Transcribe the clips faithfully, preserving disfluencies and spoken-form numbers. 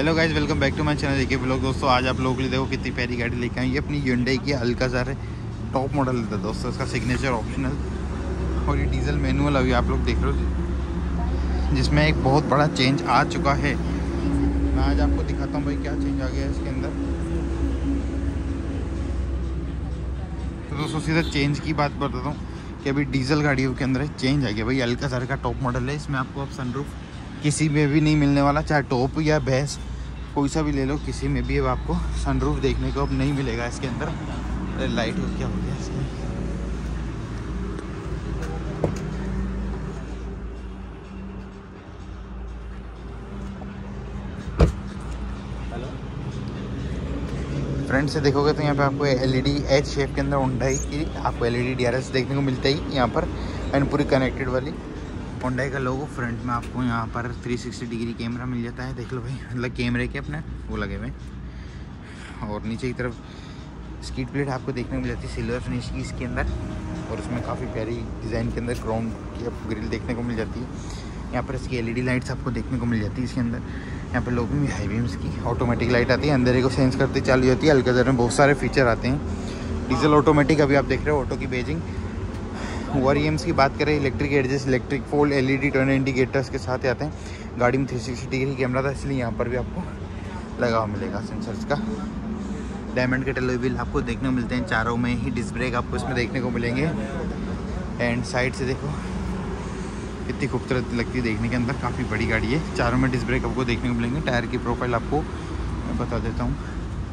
Hello guys, welcome back to my channel देखिए blog. दोस्तों आज आप लोगों के लिए देखो कितनी प्यारी गाड़ी लेके आई। ये अपनी Hyundai की अल्काज़ार है, टॉप मॉडल था दोस्तों। इसका सिग्नेचर ऑप्शनल और ये डीजल मैनुअल अभी आप लोग देख रहे हो, जिसमें एक बहुत बड़ा चेंज आ चुका है। मैं आज आपको दिखाता हूँ भाई क्या चेंज आ गया है इसके अंदर। तो दोस्तों सीधा चेंज की बात बताता हूँ कि अभी डीजल गाड़ियों के अंदर चेंज आ गया भाई। अल्काज़ार का टॉप मॉडल है, इसमें आपको अब सनरूफ किसी में भी नहीं मिलने वाला, चाहे टॉप या बेस कोई सा भी ले लो, किसी में भी अब आपको सनरूफ देखने को अब नहीं मिलेगा इसके अंदर। अरे लाइट हो क्या हो गया इसमें। फ्रंट से देखोगे तो यहाँ पे आपको एलईडी एच शेप के अंदर Hyundai की आपको एलईडी डीआरएस देखने को मिलता ही यहाँ पर, एंड पूरी कनेक्टेड वाली Hyundai का लोगो। फ्रंट में आपको यहाँ पर थ्री सिक्सटी डिग्री कैमरा मिल जाता है, देख लो भाई, मतलब कैमरे के अपने वो लगे हुए। और नीचे की तरफ स्कीड प्लेट आपको देखने को मिल जाती है सिल्वर फिनिश की इसके अंदर, और उसमें काफ़ी प्यारी डिज़ाइन के अंदर क्रोम की आपको ग्रिल देखने को मिल जाती है। यहाँ पर इसकी एलईडी लाइट्स आपको देखने को मिल जाती है इसके अंदर। यहाँ पर लोगों में हाई बीम्स की ऑटोमेटिक लाइट आती है, अंधेरे को सेंस करते चालू होती है। अल्काज़ार में बहुत सारे फीचर आते हैं। डीजल ऑटोमेटिक अभी आप देख रहे हो, ऑटो की बेजिंग। ओ ई एम्स की बात करें, electric adjust, electric fold, LED turn indicators के साथ आते हैं। गाड़ी में थ्री सिक्सटी डिग्री कैमरा था, इसलिए यहाँ पर भी आपको लगा हुआ मिलेगा सेंसर्स का। डायमंड के टैलो व्हील आपको देखने को मिलते हैं चारों में ही। डिस्क ब्रेक आपको इसमें देखने को मिलेंगे। एंड साइड से देखो कितनी खूबसूरत लगती है देखने के अंदर, काफ़ी बड़ी गाड़ी है। चारों में डिस्क ब्रेक आपको देखने को मिलेंगे। टायर की प्रोफाइल आपको मैं बता देता हूँ,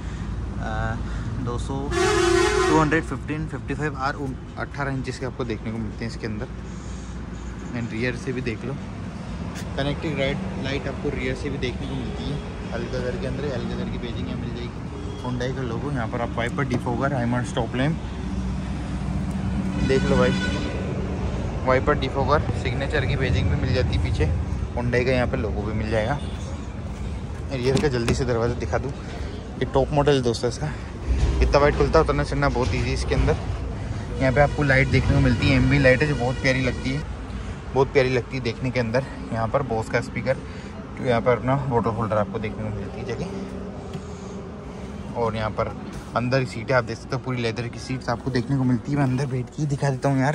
दो सौ two hundred fifteen fifty five R अट्ठारह इंचज़ के आपको देखने को मिलते हैं इसके अंदर। एंड रियर से भी देख लो, कनेक्टिंग राइट लाइट आपको रियर से भी देखने को मिलती है अल्काज़ार के अंदर। अल्काज़ार की पेजिंग यहाँ मिल जाएगी। Hyundai का लोगो यहाँ पर आप वाइपर डिफोगर, हाइमर स्टॉप लैम्प देख लो भाई, वाइपर डिफोगर, सिग्नेचर की पेजिंग भी मिल जाती है पीछे। Hyundai का यहाँ पर लोगो भी मिल जाएगा। रियर का जल्दी से दरवाज़ा दिखा दूँ, ये टॉप मॉडल है दोस्तों इसका। इतना वाइट खुलता उतरना चढ़ना बहुत ईजी इसके अंदर। यहाँ पे आपको लाइट देखने को मिलती है, एम बी लाइट है जो बहुत प्यारी लगती है, बहुत प्यारी लगती है देखने के अंदर। यहाँ पर बॉस का स्पीकर, यहाँ पर अपना वाटर होल्डर आपको देखने को मिलती है जगह। और यहाँ पर अंदर की सीटें आप देख सकते हो, पूरी लेदर की सीट्स आपको देखने को मिलती है। मैं अंदर बैठ के दिखा देता हूँ यार,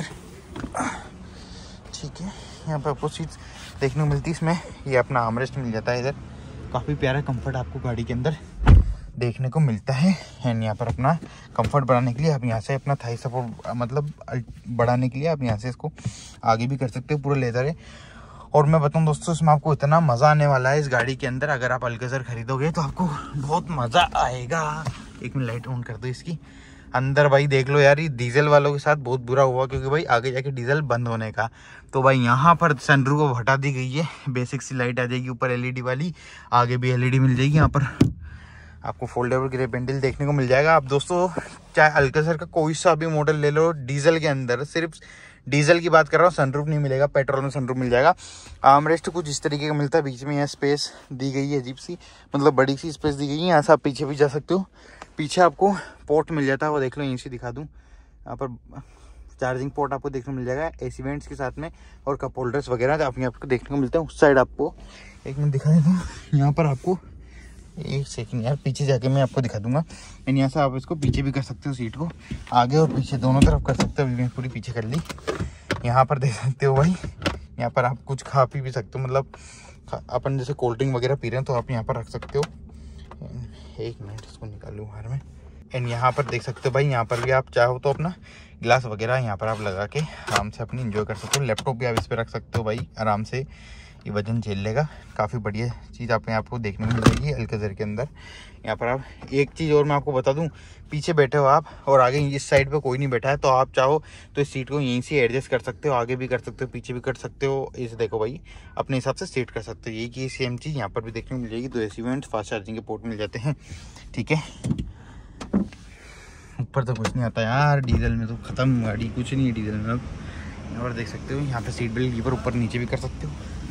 ठीक है। यहाँ पर आपको सीट्स देखने को मिलती है। इसमें ये अपना आर्मरेस्ट मिल जाता है इधर, काफ़ी प्यारा कंफर्ट आपको गाड़ी के अंदर देखने को मिलता है। एंड यहाँ पर अपना कंफर्ट बढ़ाने के लिए आप यहाँ से अपना थाई सपोर्ट मतलब बढ़ाने के लिए आप यहाँ से इसको आगे भी कर सकते हो, पूरा लेदर है। और मैं बताऊं दोस्तों, इसमें आपको इतना मज़ा आने वाला है इस गाड़ी के अंदर। अगर आप अल्काज़ार खरीदोगे तो आपको बहुत मज़ा आएगा। एक मिनट लाइट ऑन कर दो इसकी। अंदर भाई देख लो यार, ये डीजल वालों के साथ बहुत बुरा हुआ, क्योंकि भाई आगे जाके डीजल बंद होने का। तो भाई यहाँ पर सनरूफ को हटा दी गई है, बेसिक सी लाइट आ जाएगी ऊपर एलईडी वाली, आगे भी एलईडी मिल जाएगी। यहाँ पर आपको फोल्डेबल ग्रे हैंडल देखने को मिल जाएगा। आप दोस्तों चाहे अल्काज़ार का कोई सा भी मॉडल ले लो डीजल के अंदर, सिर्फ डीजल की बात कर रहा हूँ, सनरूफ नहीं मिलेगा। पेट्रोल में सनरूफ मिल जाएगा। आर्मरेस्ट कुछ इस तरीके का मिलता है, बीच में यहाँ स्पेस दी गई है अजीब सी, मतलब बड़ी सी स्पेस दी गई है। यहाँ से आप पीछे भी जा सकते हो। पीछे आपको पोर्ट मिल जाता है, वो देख लो, यहीं से दिखा दूँ। यहाँ पर चार्जिंग पोर्ट आपको देखने को मिल जाएगा एसी वेंट्स के साथ में, और कप होल्डर्स वगैरह आपको आपको देखने को मिलता है। उस साइड आपको एक मिनट दिखा देता हूँ, यहाँ पर आपको एक सेकंड यार, पीछे जाके मैं आपको दिखा दूंगा। एंड यहाँ से आप इसको पीछे भी कर सकते हो, सीट को आगे और पीछे दोनों तरफ कर सकते हो। अभी मैं पूरी पीछे कर ली। यहाँ पर देख सकते हो भाई, यहाँ पर आप कुछ खा पी भी सकते हो, मतलब अपन जैसे कोल्ड ड्रिंक वगैरह पी रहे हैं तो आप यहाँ पर रख सकते हो। एक मिनट इसको निकालूँ बाहर में। एंड यहाँ पर देख सकते हो भाई, यहाँ पर भी आप चाहो तो अपना गिलास वगैरह यहाँ पर आप लगा के आराम से अपनी इंजॉय कर सकते हो। लैपटॉप भी आप इस पर रख सकते हो भाई आराम से, ये वजन झेल लेगा। काफ़ी बढ़िया चीज़ आप यहाँ आपको देखने को मिल जाएगी अल्काज़ार के अंदर। यहाँ पर आप एक चीज़ और मैं आपको बता दूँ, पीछे बैठे हो आप और आगे इस साइड पे कोई नहीं बैठा है, तो आप चाहो तो इस सीट को यहीं से एडजस्ट कर सकते हो, आगे भी कर सकते हो, पीछे भी कर सकते हो। इसे देखो भाई, अपने हिसाब से सेट कर सकते हो। यही की सेम चीज़ यहाँ पर भी देखने को मिल जाएगी। दो एसी वेंट्स, फास्ट चार्जिंग के पोर्ट मिल जाते हैं, ठीक है। ऊपर तो कुछ नहीं आता यार, डीजल में तो ख़त्म गाड़ी, कुछ नहीं है डीजल में। अब यहाँ पर देख सकते हो, यहाँ पर सीट बेल्ट लीवर ऊपर नीचे भी कर सकते हो।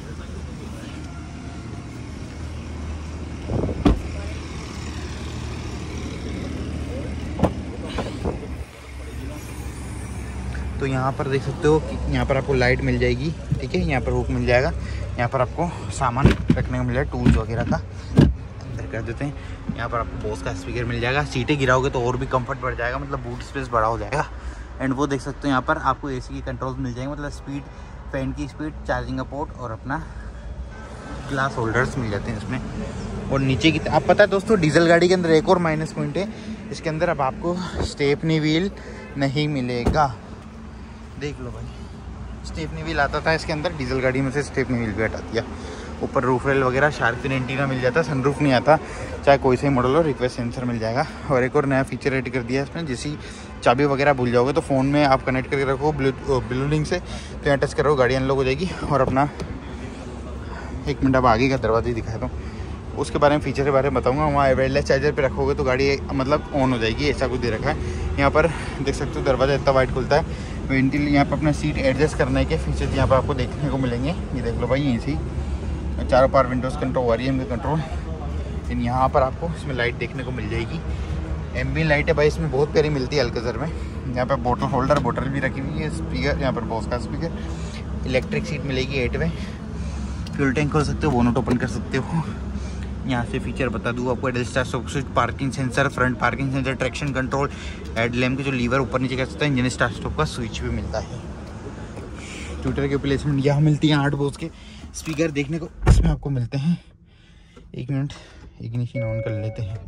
तो यहाँ पर देख सकते हो कि यहाँ पर आपको लाइट मिल जाएगी, ठीक है। यहाँ पर हुक मिल जाएगा, यहाँ पर आपको सामान रखने को मिल जाएगा, टूल्स वगैरह का। कर देते हैं। यहाँ पर आपको बोस का स्पीकर मिल जाएगा, सीटें गिराओगे तो और भी कंफर्ट बढ़ जाएगा, मतलब बूट स्पेस बड़ा हो जाएगा। एंड वो देख सकते हो यहाँ पर आपको एसी की कंट्रोल्स मिल जाएंगे, मतलब स्पीड, फैन की स्पीड, चार्जिंग का पोर्ट और अपना ग्लास होल्डर्स मिल जाते हैं इसमें। और नीचे की आप पता है दोस्तों, डीजल गाड़ी के अंदर एक और माइनस पॉइंट है, इसके अंदर अब आपको स्टेपनी व्हील नहीं मिलेगा। देख लो भाई, स्टेपनी व्हील आता था इसके अंदर, डीजल गाड़ी में से स्टेपनी व्हील भी हटा दिया। ऊपर रूफ रेल वगैरह शार्क फिन एंटीना मिल जाता, सनरूफ नहीं आता, चाहे कोई सा ही मॉडल हो, रिक्वेस्ट सेंसर मिल जाएगा। और एक और नया फीचर ऐड कर दिया है इसमें, जैसी चाबी वगैरह भूल जाओगे तो फ़ोन में आप कनेक्ट करके रखो ब्लू ब्लू लिंक से, तो यहाँ टच करो गाड़ी अनलॉक हो जाएगी। और अपना एक मिनट अब आगे का दरवाजा दिखाता हूँ, उसके बारे में फीचर के बारे में बताऊँगा। वहाँ वायरलेस चार्जर पे रखोगे तो गाड़ी मतलब ऑन हो जाएगी, ऐसा कुछ दे रखा है। यहाँ पर देख सकते हो दरवाज़ा इतना वाइड खुलता है। वेंटिल यहाँ पर अपना सीट एडजस्ट करने के फीचर्स यहाँ पर आपको देखने को मिलेंगे। ये देख लो भाई, यहीं से चारों पार विंडोज़ कंट्रोल, वॉरियम का कंट्रोल। लेकिन यहाँ पर आपको इसमें लाइट देखने को मिल जाएगी, एम्बिएंट लाइट है भाई इसमें, बहुत प्यारी मिलती है अल्काज़र में। यहाँ पर बोतल होल्डर, बोतल भी रखी हुई है, स्पीकर यहाँ पर बॉस का स्पीकर, इलेक्ट्रिक सीट मिलेगी एट वे, फ्यूल टैंक खोल सकते हो, बोनट ओपन कर सकते हो। यहाँ से फीचर बता दूँ आपको, idle start stop switch, parking sensor, front parking sensor, traction control, head lamp के जो लीवर ऊपर नीचे कर सकते हैं, इंजन स्टार्ट स्टॉप का स्विच भी मिलता है। ट्विटर के प्लेसमेंट यहाँ मिलती है, आठ बोस के स्पीकर देखने को इसमें आपको मिलते हैं। एक मिनट इग्निशन ऑन कर लेते हैं।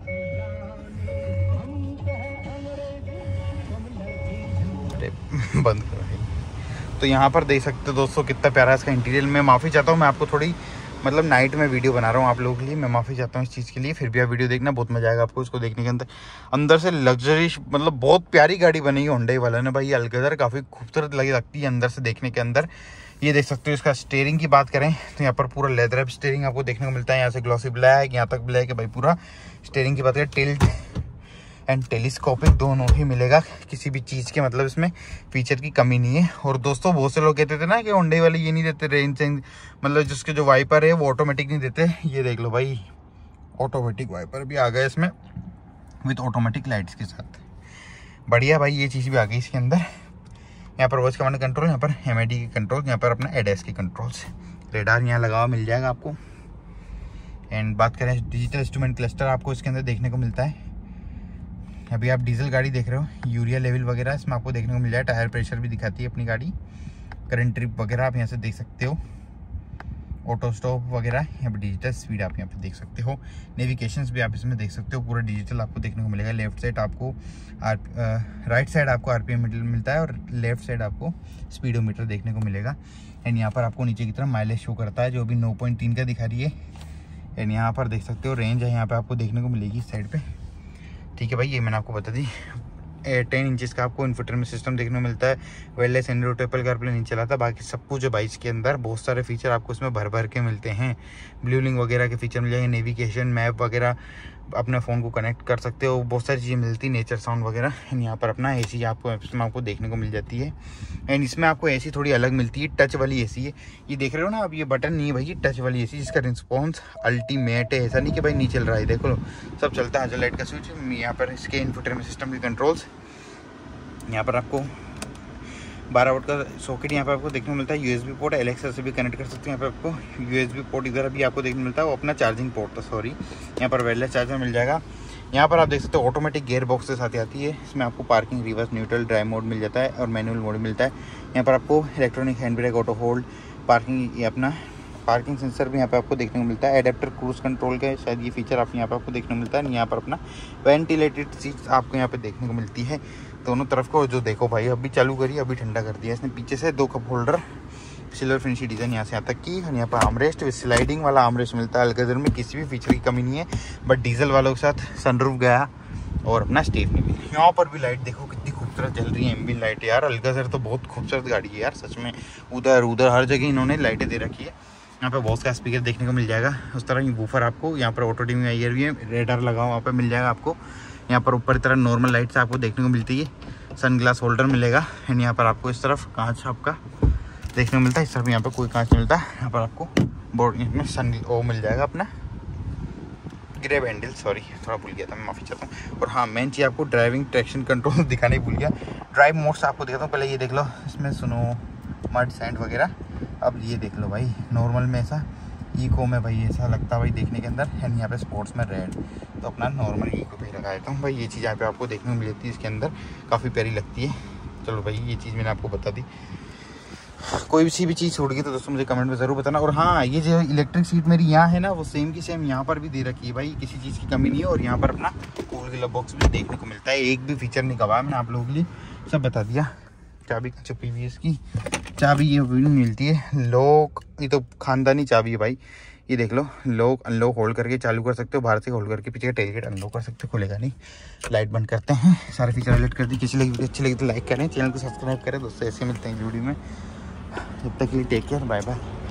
बंद कर, तो यहाँ पर देख सकते हो दोस्तों कितना प्यारा इसका इंटीरियर। मैं माफ़ी चाहता हूँ, मैं आपको थोड़ी मतलब नाइट में वीडियो बना रहा हूँ आप लोगों के लिए, मैं माफ़ी चाहता हूँ इस चीज़ के लिए। फिर भी आप वीडियो देखना, बहुत मजा आएगा आपको इसको देखने के अंदर। अंदर से लग्जरी, मतलब बहुत प्यारी गाड़ी बनी है होंडा वाला ने भाई। अल्काज़र काफ़ी खूबसूरत लगी लगती है अंदर से देखने के अंदर। ये देख सकते हो इसका स्टीयरिंग की बात करें तो यहाँ पर पूरा लेदर अप स्टीयरिंग आपको देखने को मिलता है। यहाँ से ग्लॉसी ब्लैक, यहाँ तक ब्लैक है भाई पूरा। स्टीयरिंग की बात करें, टिल्ट एंड टेलीस्कोपिक दोनों ही मिलेगा, किसी भी चीज़ के मतलब इसमें फीचर की कमी नहीं है। और दोस्तों बहुत से लोग कहते थे ना कि होंडा वाले ये नहीं देते रेंज चेंज, मतलब जिसके जो वाइपर है वो ऑटोमेटिक नहीं देते। ये देख लो भाई, ऑटोमेटिक वाइपर भी आ गया इसमें विथ ऑटोमेटिक लाइट्स के साथ, बढ़िया भाई। ये चीज़ भी आ गई इसके अंदर। यहाँ पर वॉइस कमांड कंट्रोल, यहाँ पर एम आई डी की कंट्रोल, यहाँ पर अपना एडेस की कंट्रोल्स, रेडार यहाँ लगा हुआ मिल जाएगा आपको। एंड बात करें डिजिटल इंस्ट्रूमेंट क्लस्टर आपको इसके अंदर देखने को मिलता है। अभी आप डीजल गाड़ी देख रहे हो, यूरिया लेवल वगैरह इसमें आपको देखने को मिल जाए। टायर प्रेशर भी दिखाती है अपनी गाड़ी, करंट ट्रिप वगैरह आप यहाँ से देख सकते हो, ऑटो स्टॉप वगैरह। यहाँ पर डिजिटल स्पीड आप यहाँ पे देख सकते हो, नेविगेशंस भी आप इसमें देख सकते हो, पूरा डिजिटल आपको देखने को मिलेगा। लेफ्ट साइड आपको आर राइट साइड आपको आरपीएम मिलता है और लेफ्ट साइड आपको स्पीडोमीटर देखने को मिलेगा। एंड यहाँ पर आपको नीचे की तरफ माइलेज शो करता है, जो अभी नौ पॉइंट तीन का दिखा रही है। एंड यहाँ पर देख सकते हो रेंज है यहाँ पर आपको देखने को मिलेगी इस साइड पर। ठीक है भाई, ये मैंने आपको बता दी। टेन इंचेस का आपको इन्फोटेनमेंट सिस्टम देखने को मिलता है। वायरलेस एंड्रॉइड ट्रिपल कारप्ले नहीं चलाता, बाकी सब कुछ है भाई इसके अंदर। बहुत सारे फीचर आपको इसमें भर भर के मिलते हैं। ब्लू लिंक वगैरह के फीचर मिल जाएंगे, नेविगेशन, मैप वगैरह, अपने फ़ोन को कनेक्ट कर सकते हो, बहुत सारी चीज़ें मिलती है, नेचर साउंड वगैरह। एंड यहाँ पर अपना एसी आपको इसमें आपको देखने को मिल जाती है। एंड इसमें आपको एसी थोड़ी अलग मिलती है, टच वाली एसी है। ये देख रहे हो ना आप, ये बटन नहीं है भाई, टच वाली एसी जिसका रिस्पॉन्स अल्टीमेट है। ऐसा नहीं कि भाई नहीं चल रहा है, देखो लो सब चलता है। लाइट का स्विच, यहाँ पर इसके इंफोटेनमेंट सिस्टम के कंट्रोल्स, यहाँ पर आपको बारह वोल्ट का सॉकेट यहाँ पर आपको देखने को मिलता है। यूएसबी पोर्ट, एलेक्सा से भी कनेक्ट कर सकते हैं। यहाँ पर आपको यूएसबी पोर्ट इधर भी आपको देखने को मिलता है, वो अपना चार्जिंग पोर्ट था, सॉरी। यहाँ पर वायरलेस चार्जर मिल जाएगा। यहाँ पर आप देख सकते हो ऑटोमेटिक गियर बॉक्स के साथ आती है। इसमें आपको parking, reverse, neutral, drive mode मिल जाता है और मैनुअल मोड मिलता है। यहाँ पर आपको electronic hand brake, auto hold, parking, ये अपना पार्किंग सेंसर भी यहाँ पे आपको देखने को मिलता है। एडेप्टर क्रूज कंट्रोल का शायद ये फीचर आप यहाँ पे आपको देखने को मिलता है। यहाँ पर अपना वेंटिलेटेड सीट्स आपको यहाँ पे देखने को मिलती है दोनों तरफ को। जो देखो भाई, अभी चालू करी, अभी ठंडा कर दिया इसने। पीछे से दो कप होल्डर, सिल्वर फिनिशी डिज़ाइन यहाँ से यहाँ तक की। और यहाँ पर आर्मरेस्ट, स्लाइडिंग वाला आर्मरेस्ट मिलता है। अल्काज़र में किसी भी फीचर की कमी नहीं है, बट डीजल वालों के साथ सनरूफ गया और अपना स्टेपनी भी। यहाँ पर भी लाइट देखो कितनी खूबसूरत जल रही है, एम्बिएंट लाइट यार। अल्काज़र तो बहुत खूबसूरत गाड़ी है यार सच में। उधर उधर हर जगह इन्होंने लाइटें दे रखी है। यहाँ पे बॉस का स्पीकर देखने को मिल जाएगा। उस तरह वूफर आपको यहाँ पर ऑटो डिमिंग आईआर भी है, रेडार लगा हुआ वहाँ पे मिल जाएगा आपको। यहाँ पर ऊपर तरह नॉर्मल लाइट्स आपको देखने को मिलती है। सन ग्लास होल्डर मिलेगा। एंड यहाँ पर आपको इस तरफ कांच आपका देखने को मिलता है, इस तरफ यहाँ पर कोई कांच नहीं मिलता। यहाँ पर आपको बोर्ड में सन वो मिल जाएगा अपना ग्रेब हैंडल, सॉरी थोड़ा भूल गया था, मैं माफ़ी चाहता हूँ। और हाँ, मेन चीज़ आपको ड्राइविंग ट्रैक्शन कंट्रोल दिखाने भूल गया। ड्राइव मोड्स आपको दिखाता हूँ, पहले ये देख लो, इसमें सुनो मड सैंड वगैरह। अब ये देख लो भाई, नॉर्मल में ऐसा इको में भाई ऐसा लगता है भाई देखने के अंदर। एंड यहाँ पे स्पोर्ट्स में रेड, तो अपना नॉर्मल इको पे लगा देता हूँ भाई। ये चीज़ यहाँ पे आपको देखने को मिल जाती है इसके अंदर, काफ़ी प्यारी लगती है। चलो भाई ये चीज़ मैंने आपको बता दी। कोई सी भी चीज़ छूट गई तो दोस्तों मुझे कमेंट में ज़रूर बताना। और हाँ, ये जो इलेक्ट्रिक सीट मेरी यहाँ है ना, वो सेम की सेम यहाँ पर भी दे रखी है भाई, किसी चीज़ की कमी नहीं है। और यहाँ पर अपना कूल ग्लव बॉक्स भी देखने को मिलता है, एक भी फीचर नहीं गवाया मैंने आप लोगों के लिए, सब बता दिया। चाबी छुपी हुई है इसकी, चाबी ये भी मिलती है। लॉक, ये तो खानदानी चाबी है भाई, ये देख लो। लॉक अनलॉक होल्ड करके चालू कर सकते हो, बाहर से होल्ड करके पीछे का टेलगेट अनलॉक कर सकते हो, खुलेगा नहीं। लाइट बंद करते हैं, सारे फीचर हाईलाइट कर दी। किसी लगी वीडियो अच्छी लगी तो लाइक करें, चैनल को सब्सक्राइब करें। दोस्तों ऐसे मिलते हैं वीडियो में, जब तक के लिए टेक केयर, बाय बाय।